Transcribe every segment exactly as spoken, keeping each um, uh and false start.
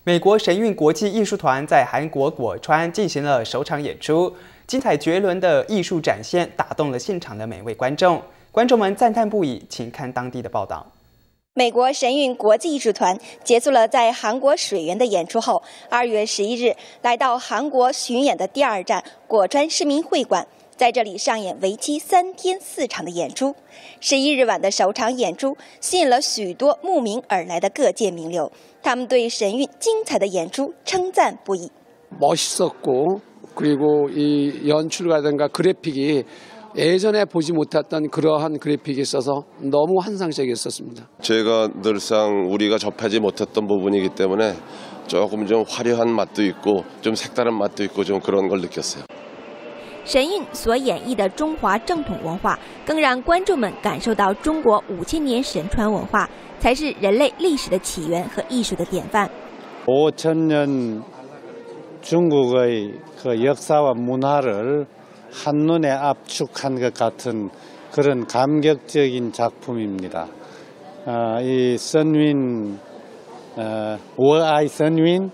美国神韵国际艺术团在韩国果川进行了首场演出，精彩绝伦的艺术展现打动了现场的每位观众，观众们赞叹不已。请看当地的报道。 美国神韵国际艺术团结束了在韩国水源的演出后，二月十一日来到韩国巡演的第二站果川市民会馆。 在这里上演为期三天四场的演出。十一日晚的首场演出吸引了许多慕名而来的各界名流，他们对神韵精彩的演出称赞不已。 멋있었고 그리고 이 연출이라든가 그래픽이 예전에 보지 못했던 그러한 그래픽이 있어서 너무 환상적이었습니다. 제가 늘상 우리가 접하지 못했던 부분이기 때문에 조금 좀 화려한 맛도 있고 좀 색다른 맛도 있고 좀 그런 걸 느꼈어요. 神韵所演绎的中华正统文化，更让观众们感受到中国五千年神传文化才是人类历史的起源和艺术的典范。 오천 년 중국의 그 역사와 문화를 한눈에 압축한 것 같은 그런 감격적인 작품입니다. 어, 이 선윈, 어, 워아이 선윈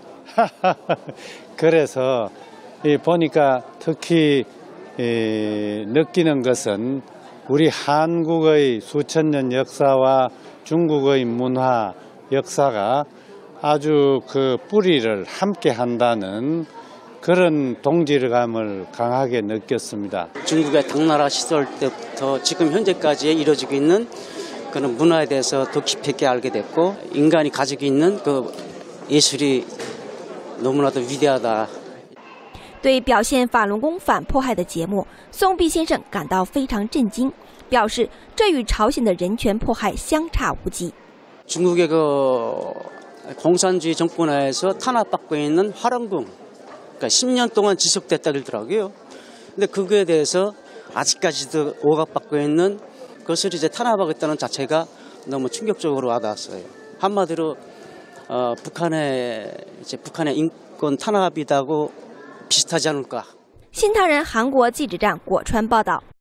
그래서 이 보니까 특히 이 느끼는 것은 우리 한국의 수천 년 역사와 중국의 문화 역사가 아주 그 뿌리를 함께 한다는 그런 동질감을 강하게 느꼈습니다. 중국의 당나라 시절 때부터 지금 현재까지 이루어지고 있는 그런 문화에 대해서 더 깊이 있게 알게 됐고 인간이 가지고 있는 그 예술이 너무나도 위대하다. 对表现法轮功反迫害的节目，宋弼先生感到非常震惊，表示这与朝鲜的人权迫害相差无几。 중국의 그 공산주의 정권 하에서 탄압받고 있는 화령궁, 그러니까 십 년 동안 지속됐다 그러더라고요. 근데 그거에 대해서 아직까지도 억압받고 있는 그것을 이제 탄압하겠다는 자체가 너무 충격적으로 와닿았어요. 한마디로 어, 북한의 이제 북한의 인권 탄압이다고. 新唐人韩国记者站果川报道。